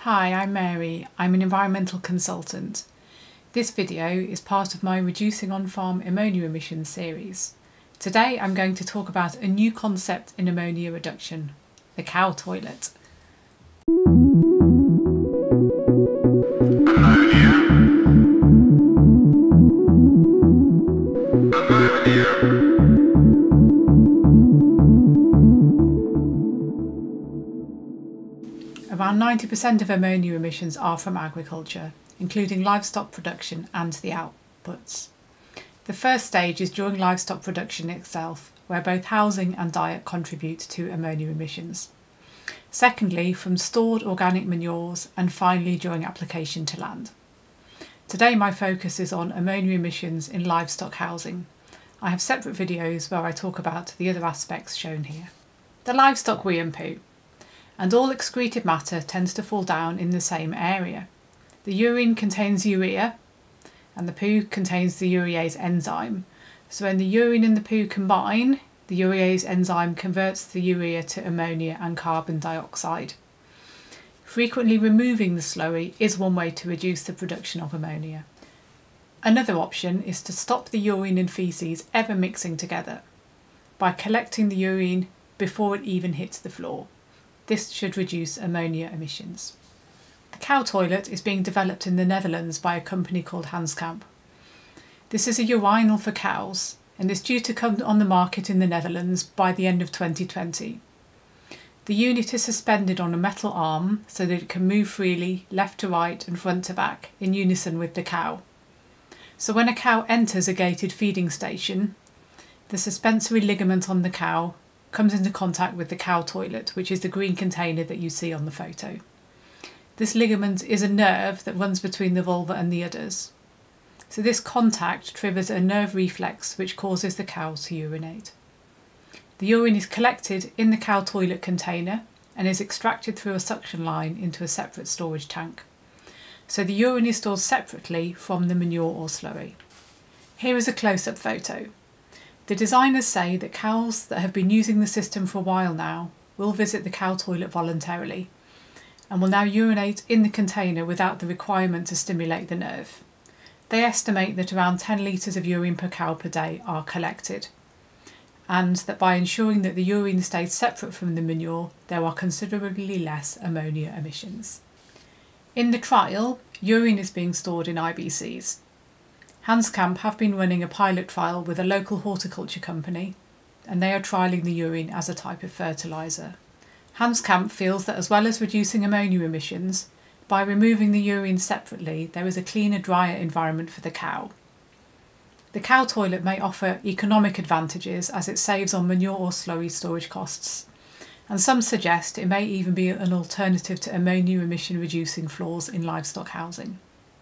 Hi, I'm Mary. I'm an environmental consultant. This video is part of my Reducing On-Farm Ammonia Emissions series. Today I'm going to talk about a new concept in ammonia reduction, the cow toilet. Around 90% of ammonia emissions are from agriculture, including livestock production and the outputs. The first stage is during livestock production itself, where both housing and diet contribute to ammonia emissions. Secondly, from stored organic manures, and finally during application to land. Today my focus is on ammonia emissions in livestock housing. I have separate videos where I talk about the other aspects shown here. The livestock wee and poo. And all excreted matter tends to fall down in the same area. The urine contains urea and the poo contains the urease enzyme. So when the urine and the poo combine, the urease enzyme converts the urea to ammonia and carbon dioxide. Frequently removing the slurry is one way to reduce the production of ammonia. Another option is to stop the urine and faeces ever mixing together by collecting the urine before it even hits the floor. This should reduce ammonia emissions. The cow toilet is being developed in the Netherlands by a company called Hanskamp. This is a urinal for cows and is due to come on the market in the Netherlands by the end of 2020. The unit is suspended on a metal arm so that it can move freely left to right and front to back in unison with the cow. So when a cow enters a gated feeding station, the suspensory ligament on the cow comes into contact with the cow toilet, which is the green container that you see on the photo. This ligament is a nerve that runs between the vulva and the udders. So this contact triggers a nerve reflex which causes the cow to urinate. The urine is collected in the cow toilet container and is extracted through a suction line into a separate storage tank. So the urine is stored separately from the manure or slurry. Here is a close-up photo. The designers say that cows that have been using the system for a while now will visit the cow toilet voluntarily and will now urinate in the container without the requirement to stimulate the nerve. They estimate that around 10 litres of urine per cow per day are collected, and that by ensuring that the urine stays separate from the manure, there are considerably less ammonia emissions. In the trial, urine is being stored in IBCs. Hanskamp have been running a pilot trial with a local horticulture company, and they are trialling the urine as a type of fertiliser. Hanskamp feels that as well as reducing ammonia emissions, by removing the urine separately, there is a cleaner, drier environment for the cow. The cow toilet may offer economic advantages as it saves on manure or slurry storage costs, and some suggest it may even be an alternative to ammonia emission reducing floors in livestock housing.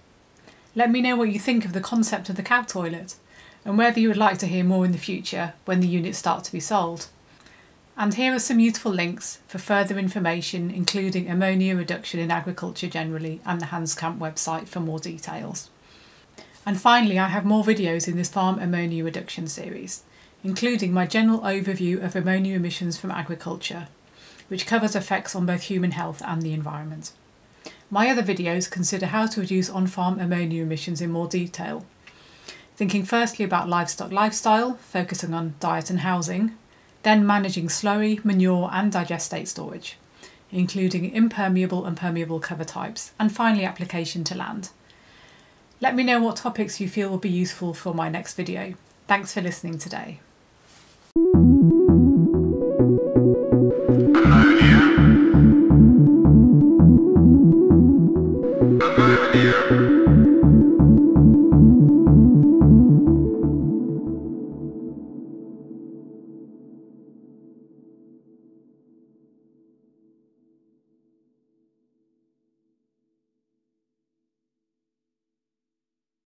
Let me know what you think of the concept of the cow toilet and whether you would like to hear more in the future when the units start to be sold. And here are some useful links for further information, including ammonia reduction in agriculture generally and the Hanskamp website for more details. And finally, I have more videos in this farm ammonia reduction series, including my general overview of ammonia emissions from agriculture, which covers effects on both human health and the environment. My other videos consider how to reduce on-farm ammonia emissions in more detail, thinking firstly about livestock lifestyle, focusing on diet and housing, then managing slurry, manure and digestate storage, including impermeable and permeable cover types, and finally application to land. Let me know what topics you feel will be useful for my next video. Thanks for listening today. Ammonia.